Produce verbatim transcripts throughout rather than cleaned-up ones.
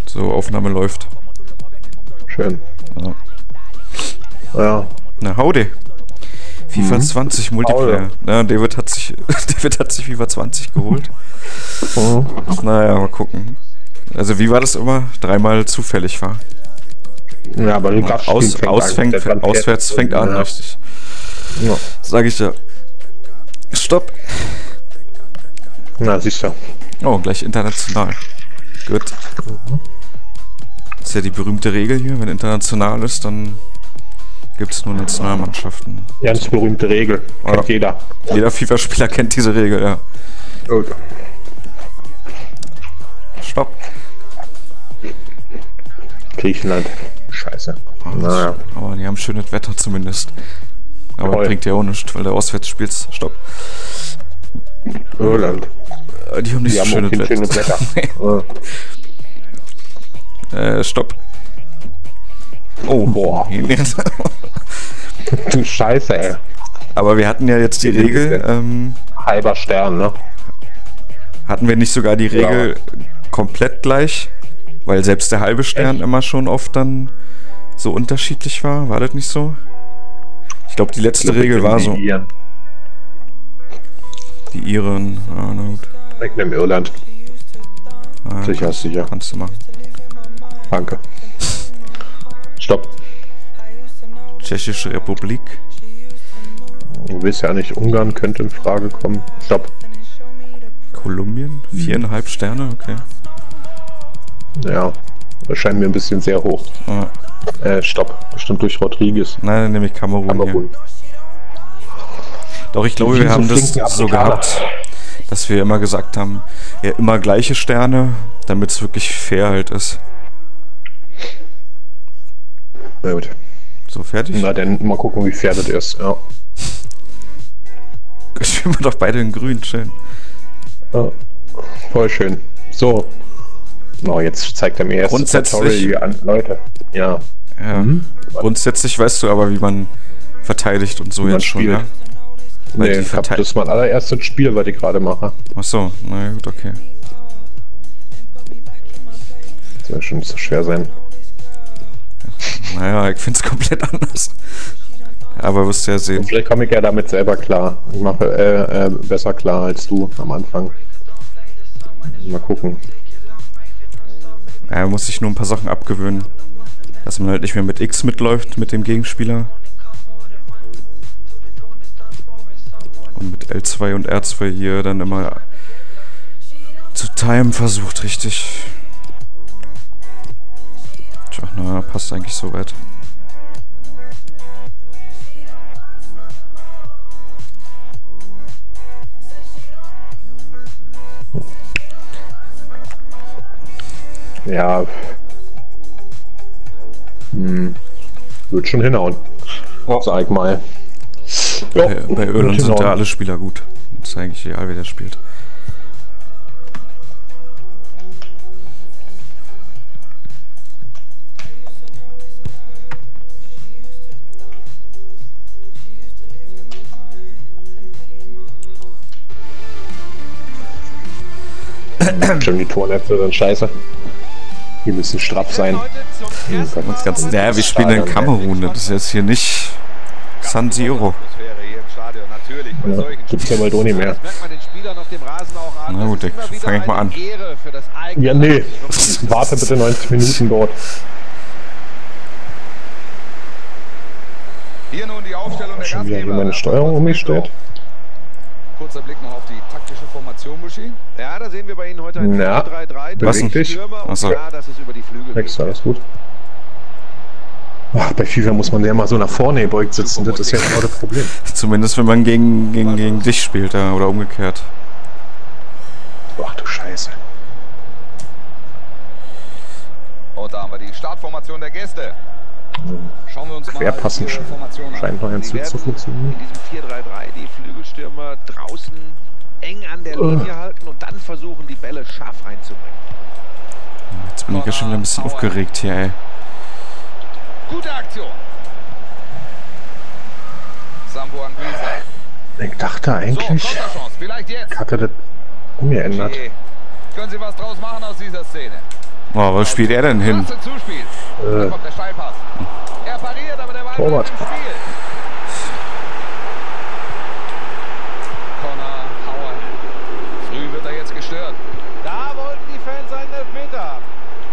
So, Aufnahme läuft. Schön. Ja. Ja. Na, howdy. FIFA Mhm. zwanzig Multiplayer. Ja, David hat sich David hat sich FIFA zwanzig geholt. Mhm. Naja, mal gucken. Also wie war das immer? Dreimal zufällig war. Ja, aber du darfst Aus, fängt aus an, fängt, der Transfer- auswärts fängt an, ja. richtig. Ja. Sag ich ja. Stopp. Na, siehst du. Oh, gleich international. Gut. Das ist ja die berühmte Regel hier. Wenn international ist, dann gibt es nur Nationalmannschaften. Ganz berühmte Regel. Ja. Kennt jeder. Jeder FIFA-Spieler kennt diese Regel, ja. Gut. Stopp. Griechenland. Scheiße. Naja. Aber die haben schönes Wetter zumindest. Aber Toll. bringt ja auch nichts, weil der auswärts spielt. Stopp. Irland. Äh, Die haben nicht Die so haben schönes auch Wetter. schönes Wetter. Ja. äh, stopp. Oh, Boah. Du Scheiße, ey. Aber wir hatten ja jetzt die Wie ist Regel, denn? ähm, Halber Stern, ne? hatten wir nicht sogar die Regel komplett gleich? Weil selbst der halbe Stern Echt? immer schon oft dann so unterschiedlich war. War das nicht so? Ich glaube, die letzte Regel war so. Iren. Die Iren, ja, na gut. Ich nehme Irland. Ja, Sicher, kannst, sicher. Kannst du machen. Danke. Stopp. Tschechische Republik. Du willst ja nicht, Ungarn könnte in Frage kommen. Stopp. Kolumbien? Viereinhalb Sterne, okay. Ja. Das scheint mir ein bisschen sehr hoch. Ah, Äh, stopp. Bestimmt durch Rodriguez. nein, dann nehme ich Kamerun, Kamerun. hier. Doch, ich glaube, Die wir haben so das flinken so Afrikaner. gehabt, dass wir immer gesagt haben, ja, immer gleiche Sterne, damit es wirklich fair halt ist. Na gut. So, fertig? Na dann mal gucken, wie fair das ist. Ja. Spielen wir doch beide in grün, schön. Ja. Voll schön. So. Oh, jetzt zeigt er mir erst Grundsätzlich- Tutorial an. Leute. Ja. Ja. Mhm. Grundsätzlich weißt du aber, wie man verteidigt und so Wie man jetzt schon, spielt. ja? Weil Nee, die ich hab, Verteid- das ist mein allererstes Spiel, was ich gerade mache. Achso, na gut, okay. Das soll schon nicht so schwer sein. Naja, ich find's komplett anders. Aber wirst du ja sehen. Und vielleicht komme ich ja damit selber klar. Ich mache äh, äh, besser klar als du am Anfang. Mal gucken. Er muss sich nur ein paar Sachen abgewöhnen. Dass man halt nicht mehr mit X mitläuft mit dem Gegenspieler. Und mit L zwei und R zwei hier dann immer zu timen versucht, richtig. Tja, na, passt eigentlich so weit. Ja. Hm. Wird schon hinhauen. Oh. Sag ich mal. Bei, Ja, bei wird Irland sind hinhauen. ja alle Spieler gut. Das ist eigentlich egal, wer der spielt. Schon die Tornetze sind scheiße. Die müssen straff sein. Hm, Ganz, ganz, ja, wir spielen in Kamerun, das ist jetzt hier nicht San Siro. Ja, gibt's ja bald auch nicht mehr. Na gut, ich fang ich mal an. Ja, nee. Warte bitte neunzig Minuten dort. Hier nun die Aufstellung der Schon wieder hier Gastgeber. meine Steuerung umgestellt. Kurzer Blick noch auf die taktische Formation, Buschi. Ja, da sehen wir bei Ihnen heute ein Na, vier drei drei. was denn? beweg dich. Stürmer und Achso. ja, das ist über die Flügel. Extra, alles gut. Ach, bei FIFA muss man ja mal so nach vorne gebeugt sitzen. Das ist ja genau das Problem. Zumindest wenn man gegen, gegen, gegen dich spielt, ja, oder umgekehrt. Ach du Scheiße. Und da haben wir die Startformation der Gäste. Schauen wir uns mal Querpassen die schon. Formation an. Scheint noch ganz Sie gut zu werden funktionieren. In diesem vier drei drei die Flügelstürmer draußen eng an der Linie halten und dann versuchen, die Bälle scharf reinzubringen. Jetzt bin ich ja schon wieder ein bisschen aufgeregt hier, ey. Gute Aktion. Sambo Anguissa. Ich dachte So, eigentlich, Konterchance. Vielleicht jetzt. ich hatte das umgeändert. Okay. Können Sie was draus machen aus dieser Szene? Oh, wo spielt er denn hin? Klasse Zuspiel. Äh. Da kommt der Steilpass. Er pariert, aber der Ball Torwart. bleibt im Spiel. Connor Hauer. Früh wird er jetzt gestört. Da wollten die Fans einen Elfmeter haben.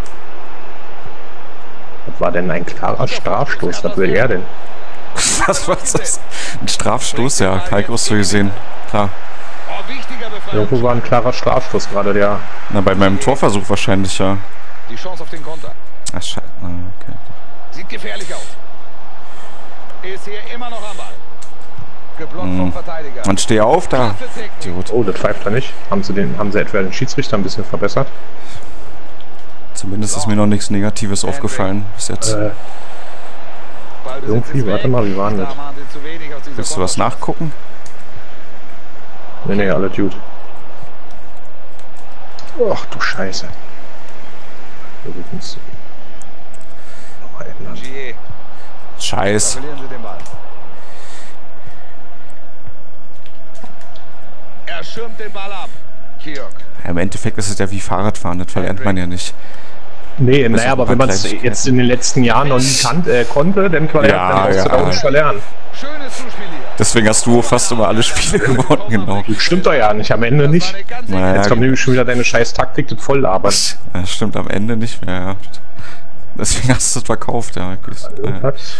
Was war denn ein klarer Strafstoß? Was will er denn? Was war das? Ein Strafstoß, ja. Heiko so gesehen. Klar. Oh, wichtiger Befreiung. Irgendwo war ein klarer Strafstoß gerade, der. Na, bei meinem Torversuch wahrscheinlich, ja. Die Chance auf den Konter. Ach, scheiße. Okay. Sieht gefährlich aus. Ist hier immer noch am Ball. Geblockt vom Verteidiger. Dann steh auf da. Klasse Technik. Idiot. Oh, das pfeift er nicht. Haben sie, den, haben sie etwa den Schiedsrichter ein bisschen verbessert? Zumindest ist mir noch nichts Negatives aufgefallen bis jetzt. Äh, Ballbesitz irgendwie, ist weg. warte mal, wie war denn das? Da waren sie zu wenig aus dieser Willst du was Konterchance. nachgucken? nee, nee, alles gut. Ach du Scheiße. Wir müssen es nochmal ändern. Gier. Da Scheiß. verlieren sie den Ball. Er schirmt den Ball ab. Kiok. Ja, im Endeffekt ist es ja wie Fahrradfahren, das verlernt man ja nicht. Nee, Müssen naja, aber ein wenn paar man es Kleinigkeiten. jetzt in den letzten Jahren noch nie kan äh, konnte, dann, kann Ja, dann brauchst du ja. da auch nicht verlernen. Schönes Zuspiel hier. Deswegen hast du fast immer alle Spiele gewonnen, genau. Stimmt doch ja nicht, am Ende Das war nicht. eine ganz Naja, Jetzt kommt nämlich schon wieder deine scheiß Taktik, das Volllabert. Ja, stimmt, am Ende nicht mehr, ja. Deswegen hast du es verkauft, ja. Ja. Was?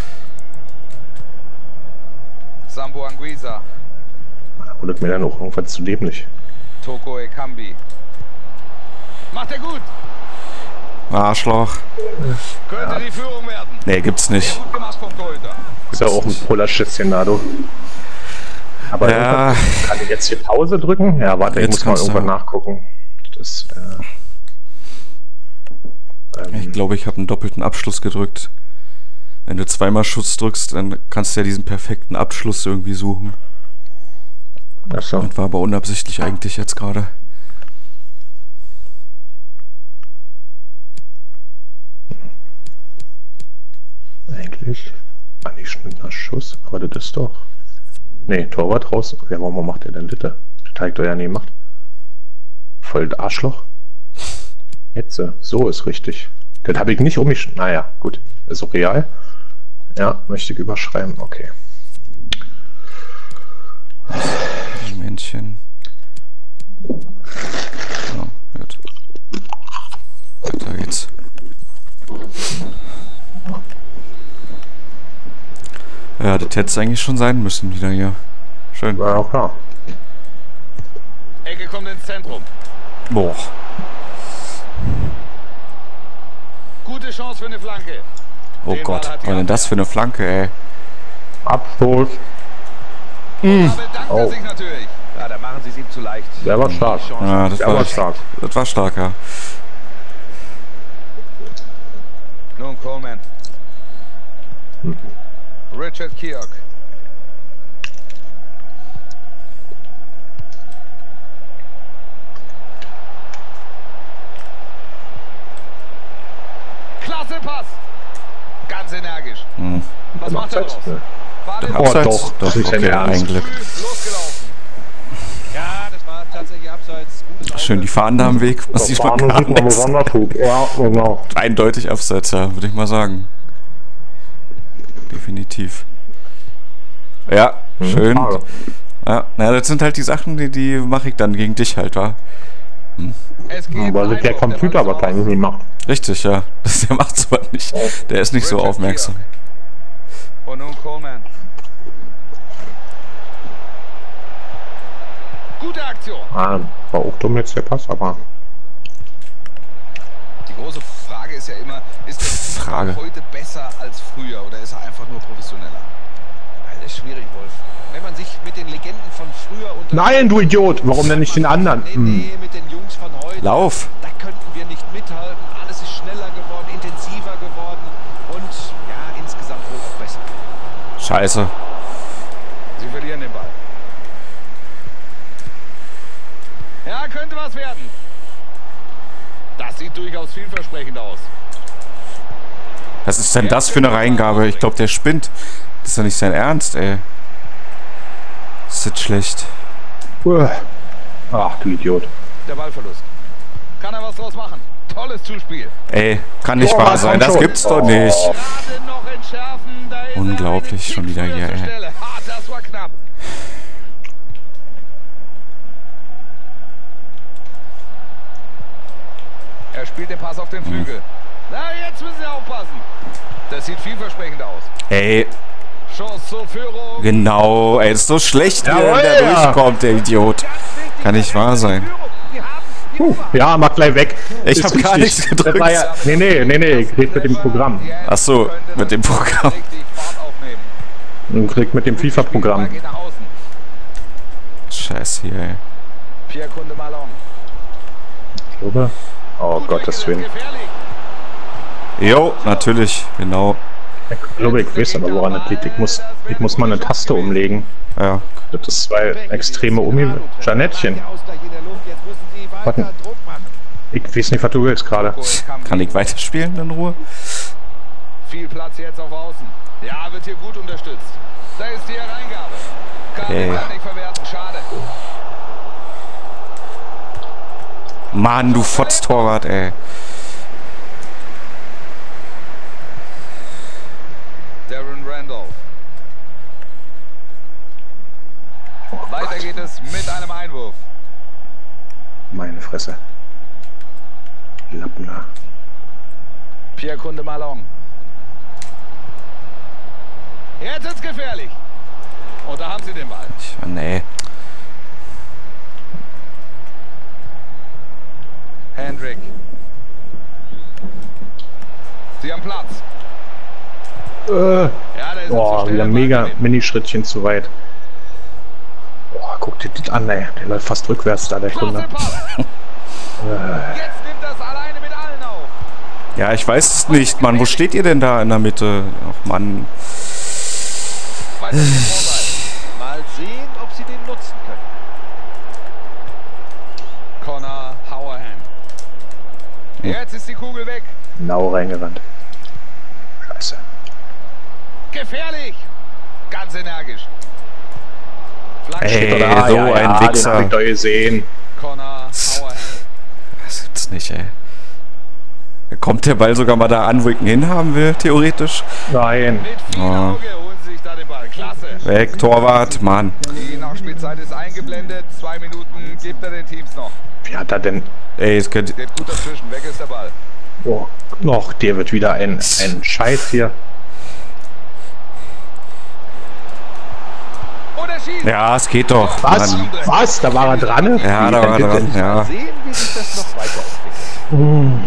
Sambo Anguissa. Da wurde mir dann auch irgendwas zu dämlich. Toko Ekambi. Macht er gut. Arschloch. Könnte die Führung werden. Nee, gibt's nicht. Gut gemacht vom Torhüter. Ist ja auch ein Polarschätzchen, Nado. Aber Ja. irgendwas- kann ich jetzt hier Pause drücken? Ja, warte, ich Jetzt muss mal kannst du. irgendwann nachgucken. Das, äh, ähm, Ich glaube, ich habe einen doppelten Abschluss gedrückt. Wenn du zweimal Schuss drückst, dann kannst du ja diesen perfekten Abschluss irgendwie suchen. achso. Das war aber unabsichtlich eigentlich jetzt gerade. Eigentlich. Ah, nicht schnittender Schuss, aber das ist doch. Nee, Torwart raus. Ja, warum macht er denn das? Der zeigt doch ja nie macht. Voll das Arschloch. Jetzt, äh, so ist richtig. Das habe ich nicht um mich. Naja, gut. Ist auch real. Ja, möchte ich überschreiben. Okay. Männchen. Ja, gut. Weiter geht's. Ja, das hätte es eigentlich schon sein müssen wieder hier. Schön. War ja klar. Ecke kommt ins Zentrum. Boah. Gute Chance für eine Flanke. Oh Den Gott, Ball hat die was denn das für eine Flanke, ey? Abstoß. Da bedankt Oh. er sich natürlich. Ja, da machen sie es ihm zu leicht. Der war stark. Die Chance. Ja, das Der war, war stark. das war stark, ja. Nun Coleman. Richard Kiok. Klasse Pass. Ganz energisch. Hm. Was macht er Abseits? draus? Ne. War das Oh, Abseits? doch, das ist okay, ja der ein Ernst. Glück. früh losgelaufen? Ja, das war tatsächlich abseits. Gutes Auge. Schön, die Fahnen da am Weg. Was sieht man gar nichts. besonders gut. Ja, genau. Eindeutig Abseits, ja, würde ich mal sagen. Definitiv. Ja, schön. Schade. Ja, na, das sind halt die Sachen, die, die mache ich dann gegen dich halt, wa? Es geht Aber das der Einwurf. Computer Ball ist wahrscheinlich raus. nicht macht. Richtig, ja. Das, der macht's aber nicht. Der ist nicht so Richard aufmerksam. Kiok. Und nun Coleman. Gute Aktion. Ah, war auch dumm jetzt der Pass, aber Die große Frage ist ja immer, ist der Frage. Fußball heute besser als früher oder ist er einfach nur professioneller? Das ist schwierig, Wolf. Wenn man sich mit den Legenden von früher unter... Nein, du Idiot! Warum denn nicht den anderen? Nee, Hm. nee, mit den Jungs von heute. Lauf! Da könnten wir nicht mithalten. Alles ist schneller geworden, intensiver geworden und ja, insgesamt wohl auch besser. Scheiße. Sie verlieren den Ball. Ja, könnte was werden. Das sieht durchaus vielversprechend aus. Was ist denn das für eine Reingabe? Ich glaube, der spinnt. Das ist doch nicht sein Ernst, ey. Das ist schlecht. Uah. Ach, du Idiot. Der Ballverlust. Kann er was draus machen? Tolles Zuspiel. Ey, kann nicht Oh, wahr was sein, kommt das schon? gibt's doch Oh. nicht. Gerade noch entschärfen. Da ist er Unglaublich, einen schon Tick wieder früher hier, zur ey. Stelle. Ah, das war knapp. Er spielt den Pass auf den Flügel. Na, jetzt müssen Sie aufpassen. Das sieht vielversprechend aus. Ey, Chance zur Führung. genau, ey, ist so schlecht, wie Jawohl, er da ja. durchkommt, der Idiot. Kann nicht wahr sein. Puh, ja, mach gleich weg. Ich Ist hab gar richtig. nichts gedrückt. Das war ja, nee, nee, nee, nee, ich red mit dem Programm. Ach so, mit dem Programm. Richtig Fahrt aufnehmen. Und krieg mit dem FIFA-Programm. Ball geht nach außen. Scheiße hier, ey. Pierre Kunde Malon. Glaube. Oh, Gottes Willen. Gefährlich. Jo, natürlich, genau. Ich glaube, ich weiß aber, woran das liegt. Ich muss, ich muss mal eine Taste umlegen. Ja, Das ist zwei extreme Umi Janettchen. Warten. Ich weiß nicht, was du willst gerade. kann ich weiterspielen in Ruhe? Viel Platz jetzt auf Außen. Ja, wird hier gut unterstützt. Da ist die Hereingabe. Kann Ey. den Ball nicht verwerten. Schade. Mann, du Fotztorwart, ey. Darren Randolph. Oh Weiter Gott, geht es mit einem Einwurf. meine Fresse. Lappner. Pierre Kunde Malon. Jetzt ist gefährlich. Und da haben sie den Ball. Ich, nee. Hendrick. Sie haben Platz. Äh, Ja, da ist boah, wieder mega Minischrittchen zu weit. Boah, guck dir das an, ey. Der läuft fast rückwärts da, der Kunde. Jetzt nimmt das alleine mit allen auf. Ja, ich weiß es nicht, Mann. Wo steht ihr denn da in der Mitte? Ach, Mann. Weiter zum Vorteil. Mal sehen, ob sie den nutzen können. Connor Hauerham. Jetzt ist die Kugel weg. Genau reingerannt. Scheiße. Gefährlich. Ganz energisch. Flanke. Ey, Ah, so ja, ein ja, Wichser. Den hab ich doch gesehen. Connor Hauerham. Das gibt's nicht, ey. Da kommt der Ball sogar mal da an, wo ich ihn hinhaben will, theoretisch. Nein. Mit viel Oh. Auge holen sie sich da den Ball. Klasse. Weg, Torwart, Mann. Die Nachspielzeit ist eingeblendet. Zwei Minuten gibt er den Teams noch. Wie hat er denn... Ey, es könnte... Geht gut dazwischen. Weg ist der Ball. Oh, noch, der wird wieder ein, ein Scheiß hier. Und er schießt. Ja, es geht doch. Was? Mann. Was? Da war er dran? Ja, da Wie war denn er dran, bitte? ja. Mal sehen, wie sich das noch weiterentwickelt.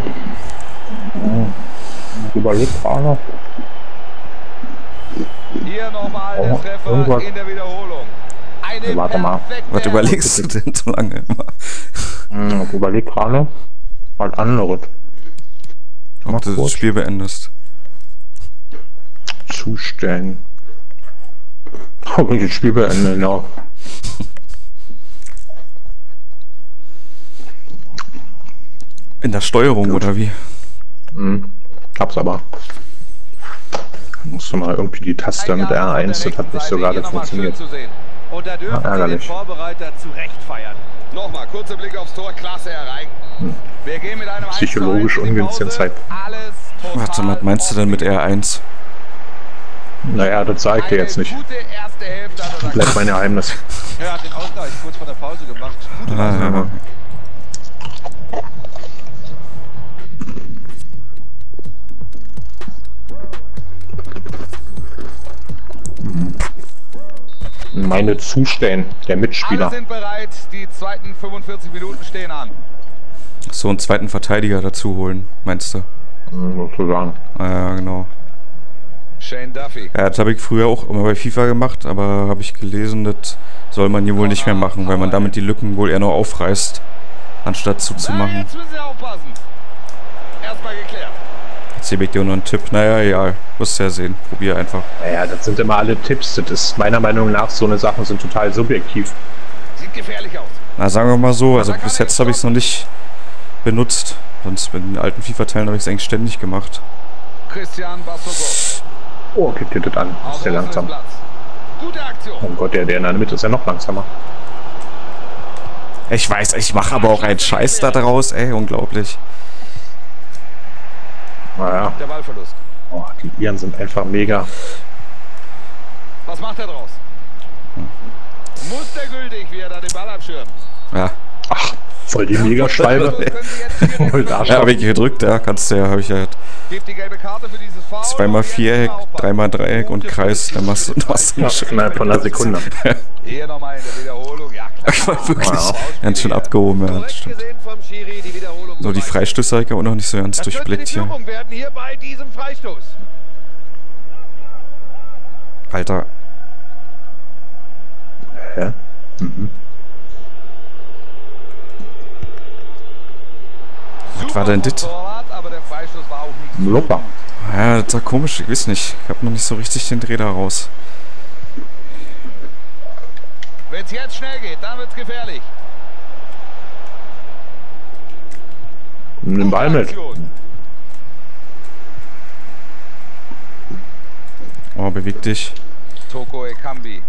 Überlegt gerade. Hier nochmal der Oh, Treffer irgendwas. in der Wiederholung. Eine Warte mal. perfekte Was überlegst du denn so lange immer? Hm, ich überleg gerade. Was anderes. Mal Ob du das kurz. Spiel beendest. Zustellen. Ob ich das Spiel beende, genau. In der Steuerung, oder wie? Hm. Hab's aber. Musst du mal irgendwie die Taste mit R eins, das hat nicht so gerade funktioniert. Und da dürfen Ah, sie den ärgerlich. Vorbereiter zu Recht feiern. Nochmal, kurzer Blick aufs Tor, klasse erreicht. Wir gehen mit einem Psychologisch eins zu eins in die ungünstigen Pause. Zeitpunkt. Alles total Warte, was meinst du denn mit R eins? Naja, das sag ich dir jetzt nicht. Eine gute erste Hälfte hat er da Bleibt mein Geheimnis. Er hat den Ausgleich kurz vor der Pause gemacht. Gute Ah, ja, ja. Meine Zustellen, der Alle Mitspieler. sind bereit, die zweiten fünfundvierzig Minuten stehen an. So einen zweiten Verteidiger dazu holen, meinst du? Hm, sozusagen. Ah, ja, genau. Shane Duffy. Ja, das habe ich früher auch immer bei FIFA gemacht, aber habe ich gelesen, das soll man hier wohl nicht mehr machen, weil man damit die Lücken wohl eher nur aufreißt, anstatt Na, zuzumachen. jetzt müssen sie aufpassen. Erstmal geklärt. Jetzt gebe ich dir nur einen Tipp. Naja, ja, wirst ja sehen. Probier einfach. Naja, das sind immer alle Tipps. Das ist meiner Meinung nach, so eine Sachen sind total subjektiv. Sieht gefährlich aus. Na, sagen wir mal so, also bis jetzt habe ich es noch nicht benutzt. Sonst mit den alten FIFA-Teilen habe ich es eigentlich ständig gemacht. Christian Bassogos. Oh, guck dir das an. Ist der langsam. Platz. Gute Aktion. Oh Gott, der, der in der Mitte ist ja noch langsamer. Ich weiß, ich mache aber auch einen Scheiß da draus, ey, unglaublich. Naja. Der Ballverlust. Oh, die Iren sind einfach mega. Was macht er draus? Mustergültig, wie er da den Ball abschirmt. Ja. Ach, voll die Mega-Schwalbe. Voll da Ja, habe ich gedrückt, ja, kannst du ja, habe ich ja Gibt die gelbe Karte für dieses Foul. zweimal Viereck, dreimal Dreieck und Kreis, dann machst du das ja, innerhalb von einer Sekunde. Hier nochmal in der Wiederholung. Ja, klar. Ich war wirklich Wow. ganz schön abgehoben, ja, das stimmt. gesehen vom Schiri, die Wiederholung. So, die Freistöße habe ich auch noch nicht so ganz Das könnte durchblickt die hier. Führung werden hier bei diesem Freistoß. Alter, Hä? Mhm. was war denn das? Torwart, aber der Freistoß war auch nicht so Lupper. Ja, das war komisch, ich weiß nicht. Ich habe noch nicht so richtig den Dreh da raus. Wenn es jetzt schnell geht, dann wird es gefährlich. Nimm den Ball mit. Aktion. Oh, beweg dich. Toko Ekambi.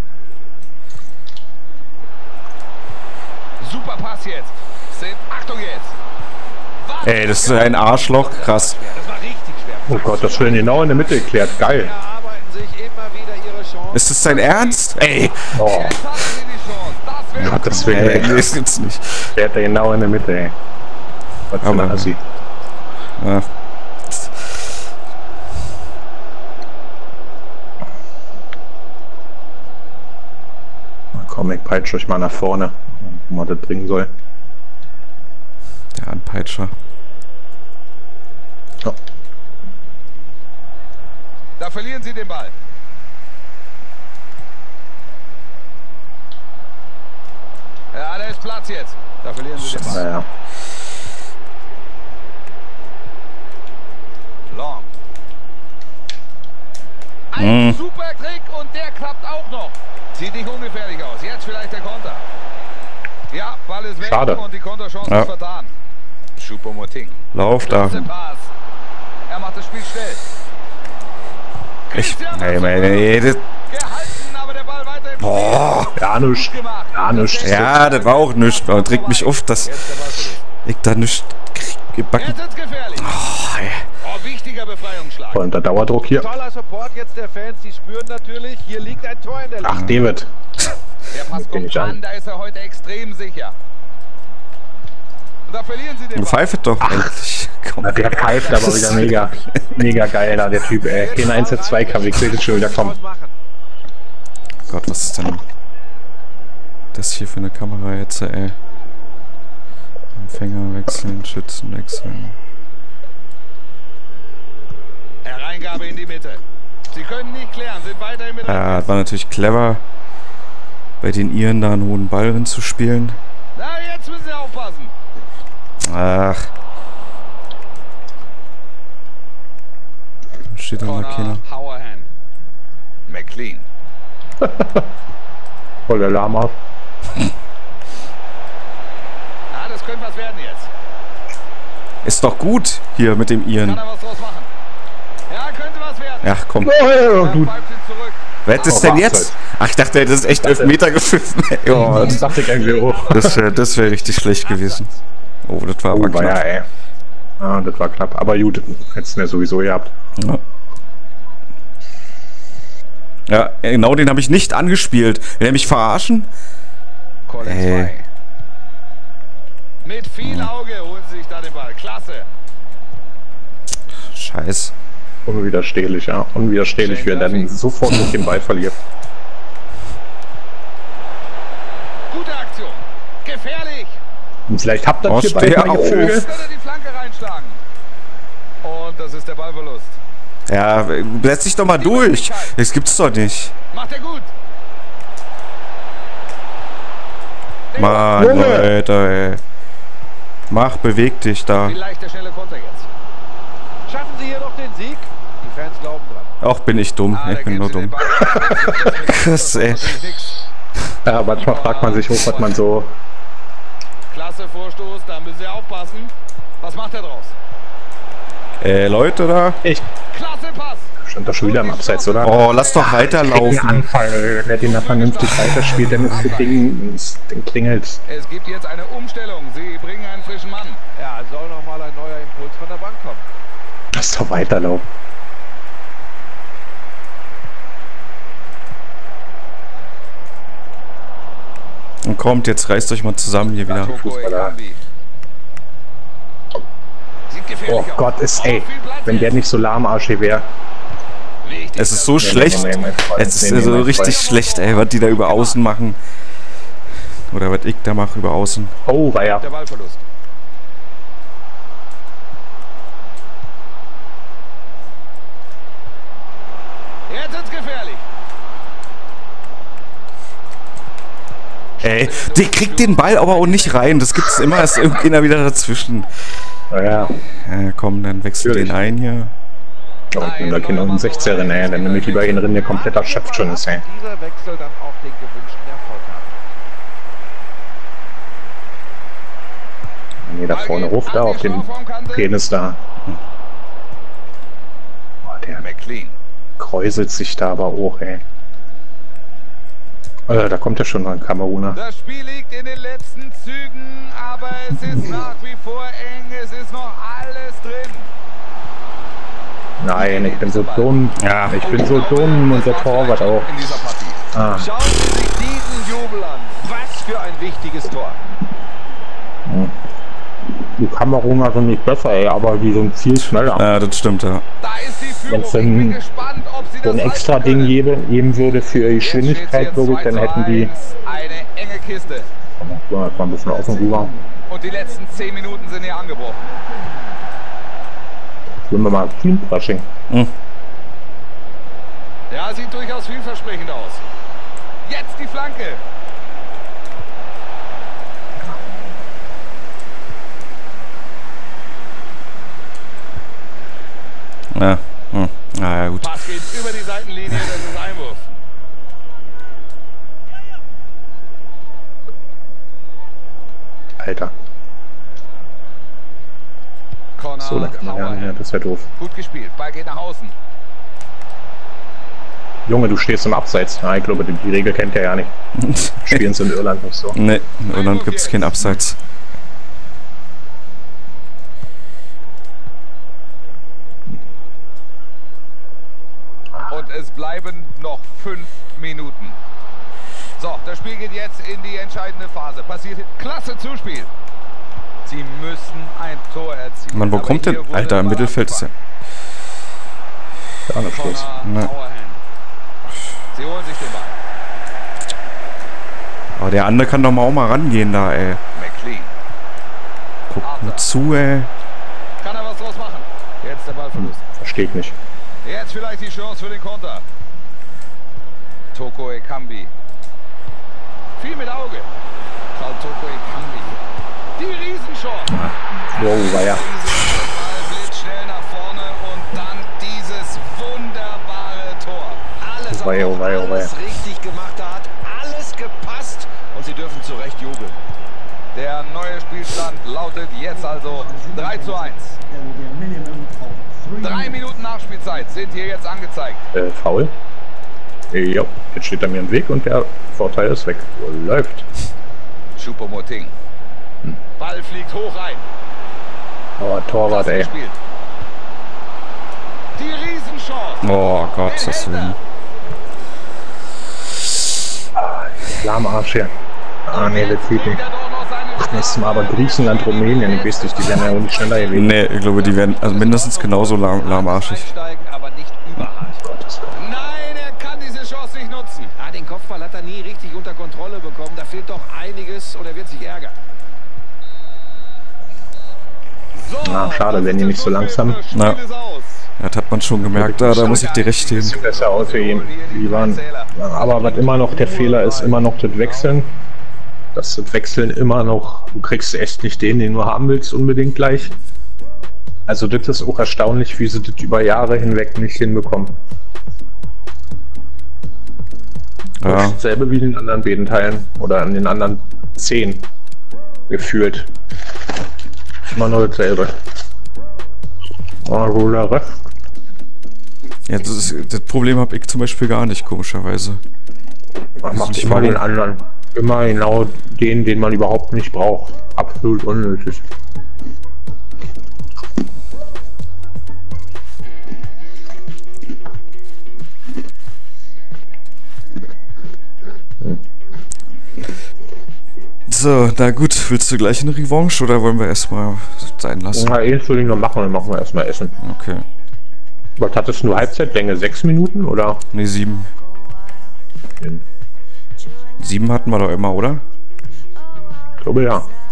Super Pass jetzt. Seht, Achtung jetzt. Was? Ey, das ist ein Arschloch, krass. Das war richtig schwer. Oh Gott, das schön genau in der Mitte geklärt. Geil. Erarbeiten sich immer wieder ihre Chancen. Ist das dein Ernst? Ey, Oh, Jetzt hatten sie die Chance. Das wäre Gott, das ey, wäre nee, das gibt's nicht. Der hat er genau in der Mitte, ey. Was für Aber- ein Assi. Ja. Na komm, ich peitsche euch mal nach vorne, wo man das bringen soll. Der Anpeitscher. Ja. Da verlieren sie den Ball. Ja, da ist Platz jetzt. Da verlieren sie den Ball. Naja. Long. Ein Mhm. super Trick und der klappt auch noch. Sieht nicht ungefährlich aus. Jetzt vielleicht der Konter. Ja, Ball ist weg Schade. und die Konterchance Ja. ist vertan. Choupo-Moting. Lauf da. Klasse Pass. Er macht das Spiel schnell. Ich. Cristiano Ey, Ronaldo. meine, ey, das, Gehalten, aber der Ball weiter im boah. Ja, nichts. Spiel gemacht. Ja, nichts. Ja, das war auch nichts. Man trägt mich auf, dass Jetzt der Ballverlust. ich da nichts krieg gebacken. Jetzt ist gefährlich. Oh, ey. Oh, wichtiger Befreiungsschlag. Und der Dauerdruck hier. Toller Support jetzt der Fans, die spüren natürlich, hier liegt ein Tor in der Ach, Linie. David. Der Pass bin kommt ich an. an, da ist er heute extrem sicher. Und da verlieren sie den Du Ball. pfeifet doch endlich. Komm. Na, der pfeift aber wieder mega. Mega geil da, der Typ, ey. Kein eins zwei Kampf, ich sehe das schon wieder kommen. Machen. Gott, was ist denn das hier für eine Kamera jetzt, ey? Empfänger wechseln, Schützen wechseln. Hereingabe in die Mitte. Sie können nicht klären, sind weiterhin mit. Ja, das war natürlich clever, bei den Iren da einen hohen Ball hinzuspielen. Na, jetzt müssen sie aufpassen. Ach. Dann steht da mal keiner. Connor Hauerhan. McLean. Voll der Lama. Ja, das könnte was werden jetzt. Ist doch gut hier mit dem Kann Iren. er was draus machen? Ja, könnte was werden. Ach komm, Oh, ja, ja, Er gut. pfeift ihn zurück. wer ist Oh, denn warte. jetzt? Ach, ich dachte, das ist echt Elfmeter gepfiffen. Ja, Das dachte ich eigentlich auch. das wäre das wär richtig schlecht gewesen. Oh, das war aber Oh, war ja, knapp. ey. Ah, das war knapp. Aber gut, hättest du ja sowieso gehabt. Ja. Ja, genau den habe ich nicht angespielt. Will er mich verarschen? Collins Ey. frei. Mit viel Auge holen sie sich da den Ball. Klasse. Scheiß. Unwiderstehlich, ja. Unwiderstehlich, wie er dann sofort durch den Ball verliert. Gute Aktion. Gefährlich. Und vielleicht habt ihr Oh, hier steh beide mal auf. Vögel. Jetzt wird er die Flanke reinschlagen. Und das ist der Ballverlust. Ja, setz dich doch mal durch. Das gibt's doch nicht. Macht er gut. Mann, Junge. Leute, ey. Mach, beweg dich da. Vielleicht der schnelle Konter jetzt. Schaffen sie hier noch den Sieg? Die Fans glauben dran. Auch bin ich dumm. Ah, Ich da bin geben nur sie den dumm. Ball. Krass, ey. Natürlich nix. Ja, manchmal fragt man sich auch, was man so. Klasse Vorstoß, da müssen sie aufpassen. Was macht er draus? Äh, Leute da. Ich Klasse Pass. stand doch schon wieder im Abseits, oder? Oh, lass doch weiterlaufen. Anfall, wer den da vernünftig weiterspielt, dann ist das Ding, das Ding klingelt. Es gibt jetzt eine Umstellung. Sie bringen einen frischen Mann. Ja, soll noch mal ein neuer Impuls von der Bank kommen. Das Lass doch weiterlaufen. Und kommt, jetzt reißt euch mal zusammen hier wieder. Fußballer. Oh Gott, ist, ey, wenn der nicht so lahmarschig wäre. Es ist so schlecht. Es ist so richtig schlecht, ey, was die da über außen machen. Oder was ich da mache über außen. Oh, war ja. Der Ballverlust. Jetzt ist gefährlich. Ey, der kriegt den Ball aber auch nicht rein. Das gibt's immer, ist irgendeiner wieder dazwischen. Ja. Ja, komm, dann wechsel den ein hier. Oh, ich nehme da Kinder um sechzehn, ey. Dann nehme ich lieber einen drin, der komplett erschöpft schon ist, ey. Dieser Wechsel dann auch den gewünschten Erfolg hat. Nee, da vorne ruft da auf dem Penis da. Boah, der McLean. kräuselt sich da aber auch, ey. Äh, da kommt ja schon mal ein Kameruner. Das Spiel liegt in den letzten Zügen, aber es ist nach wie vor eng. Es ist noch alles drin. Nein, ich bin so dumm. Ja. Ich bin so dumm und der Torwart auch. In dieser Partie. Ah. Schauen Sie sich diesen Jubel an. Was für ein wichtiges Tor. Die Kameruner sind nicht besser, ey, aber die sind viel schneller. Ja, das stimmt, ja. Da ist die Führung. Wenn es Ich bin ein, gespannt, ob sie so ein das extra halten Ding können. geben, geben würde für Geschwindigkeit, glaube ich, dann hätten die. Eine enge Kiste. So, jetzt mal ein bisschen offen rüber. Und die letzten zehn Minuten sind hier angebrochen. Nehmen wir mal Teamcrushing. Hm. Ja, sieht durchaus vielversprechend aus. Jetzt die Flanke. Ja, hm. Na ja, gut. Pass geht über die Seitenlinie, das ist Einwurf. Alter. Corner. So, dann kann man ja, ja, das wäre doof. Gut gespielt. Ball geht nach außen. Junge, du stehst im Abseits. Ja, ich glaube, die, die Regel kennt er ja nicht. Spielen sie in Irland nicht so. Ne, in Irland gibt's keinen Abseits. Und es bleiben noch fünf Minuten. So, das Spiel geht jetzt in die entscheidende Phase. Passiert klasse Zuspiel. Sie müssen ein Tor erzielen. Mann, wo Aber kommt denn? hier wurde Alter, im mal Mittelfeld ist er. Ja, nicht Schluss. Corner, Ne. Auerhahn. Sie holen sich den Ball. Aber der andere kann doch mal auch mal rangehen da, ey. McLean. Guck nur zu, ey. Kann er was draus machen? Jetzt der Ballverlust. Verstehe ich nicht. Jetzt vielleicht die Chance für den Konter. Toko Ekambi. Viel mit Auge. Schaut Toko Ekambi. Die Riesenchance. Wow, war ja. Ball blitzschnell nach vorne und dann dieses wunderbare Tor. Alles, Oh wei, oh wei, oh wei. alles richtig gemacht. Da hat alles gepasst. Und Sie dürfen zu Recht jubeln. Der neue Spielstand lautet jetzt also drei zu eins. Drei Minuten Nachspielzeit sind hier jetzt angezeigt. Äh, faul? Ja, jetzt steht er mir im Weg und der Vorteil ist weg. Läuft. Choupo-Moting. Ball fliegt hoch rein. Aber Torwart, ey. Gespielt. Die Riesenchance. Oh Gott, das will. Lahmarsch hier. Ah, nee, das geht nicht. Nächstes Mal aber Griechenland, Rumänien, ich weiß nicht, die werden ja auch nicht schneller gewesen. Ne, ich glaube, die werden also mindestens genauso lahm, lahmarschig. Einsteigen, aber nicht überhart. Gottes Willen. Nein, er kann diese Chance nicht nutzen. Ah, den Kopfball hat er nie richtig unter Kontrolle bekommen. Da fehlt doch einiges und er wird sich ärgern. So, Na, schade, werden die nicht so langsam. das Spiel Na. ist aus. Das hat man schon gemerkt, da, da muss ich dir recht geben. Sieht besser aus wie ihn. Die waren. Aber was immer noch der Fehler ist, immer noch das Wechseln. Das Wechseln immer noch, du kriegst echt nicht den, den du haben willst, unbedingt gleich. Also das ist auch erstaunlich, wie sie das über Jahre hinweg nicht hinbekommen. Ja. Dasselbe wie in den anderen beiden Teilen oder in den anderen zehn gefühlt. Immer nur dasselbe. Oh, der Rest. Ja, das, ist, das Problem habe ich zum Beispiel gar nicht, komischerweise. Man macht nicht immer warum. den anderen. Immer genau den, den man überhaupt nicht braucht. Absolut unnötig. So, na gut, willst du gleich eine Revanche oder wollen wir erstmal sein lassen? Na, eins würde ich noch machen, dann machen wir erstmal Essen. Okay. Was hattest du Halbzeitlänge? Sechs Minuten oder? Ne, sieben. In, Sieben hatten wir doch immer, oder? ich glaube ja.